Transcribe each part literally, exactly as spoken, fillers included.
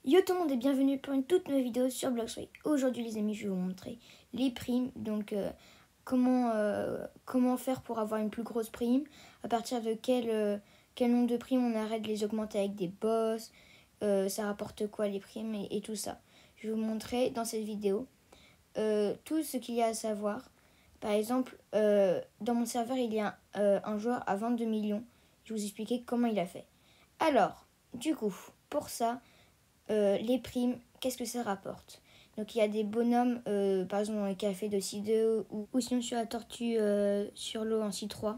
Yo tout le monde et bienvenue pour une toute nouvelle vidéo sur Bloxway. Aujourd'hui les amis, je vais vous montrer les primes, donc euh, comment, euh, comment faire pour avoir une plus grosse prime, à partir de quel, euh, quel nombre de primes on arrête de les augmenter avec des boss, euh, ça rapporte quoi les primes et, et tout ça. Je vais vous montrer dans cette vidéo euh, tout ce qu'il y a à savoir. Par exemple, euh, dans mon serveur il y a euh, un joueur à vingt-deux millions, je vais vous expliquer comment il a fait. Alors, du coup, pour ça... Euh, les primes, qu'est-ce que ça rapporte? Donc il y a des bonhommes, euh, par exemple dans le café de C deux ou, ou sinon sur la tortue euh, sur l'eau en C trois.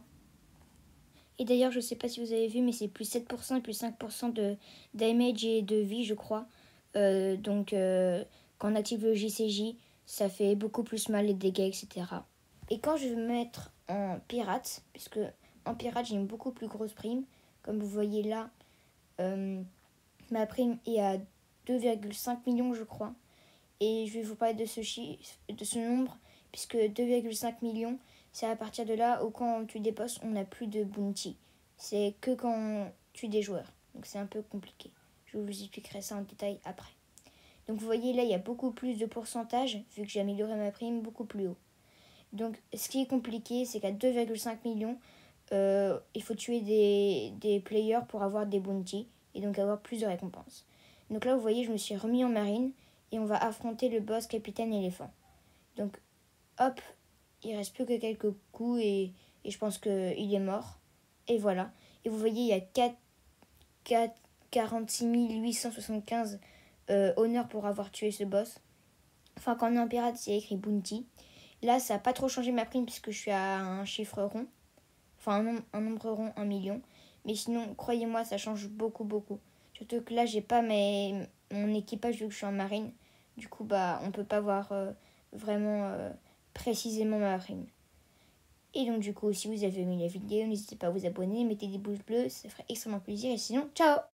Et d'ailleurs, je ne sais pas si vous avez vu, mais c'est plus sept pour cent et plus cinq pour cent de damage et de vie, je crois. Euh, donc euh, quand on active le J C J, ça fait beaucoup plus mal les dégâts, et cetera. Et quand je vais me mettre en pirate, puisque en pirate j'ai une beaucoup plus grosse prime, comme vous voyez là, euh, ma prime est à deux virgule cinq millions je crois, et je vais vous parler de ce chiffre, de ce nombre, puisque deux virgule cinq millions, c'est à partir de là où quand tu déposes on n'a plus de bounty, c'est que quand on tue des joueurs, donc c'est un peu compliqué. Je vous expliquerai ça en détail après. Donc vous voyez là il y a beaucoup plus de pourcentage vu que j'ai amélioré ma prime beaucoup plus haut. Donc ce qui est compliqué, c'est qu'à deux virgule cinq millions, euh, il faut tuer des, des players pour avoir des bounty et donc avoir plus de récompenses. Donc là, vous voyez, je me suis remis en marine et on va affronter le boss capitaine éléphant. Donc, hop, il reste plus que quelques coups et, et je pense qu'il est mort. Et voilà. Et vous voyez, il y a quatre, quatre, quarante-six mille huit cent soixante-quinze euh, honneurs pour avoir tué ce boss. Enfin, quand on est en pirate, c'est écrit bounty. Là, ça n'a pas trop changé ma prime puisque je suis à un chiffre rond. Enfin, un, nom, un nombre rond, un million. Mais sinon, croyez-moi, ça change beaucoup, beaucoup. Surtout que là, j'ai pas mes, mon équipage vu que je suis en marine. Du coup, bah, on peut pas voir euh, vraiment euh, précisément ma prime. Et donc, du coup, si vous avez aimé la vidéo, n'hésitez pas à vous abonner, mettez des pouces bleus, ça ferait extrêmement plaisir. Et sinon, ciao!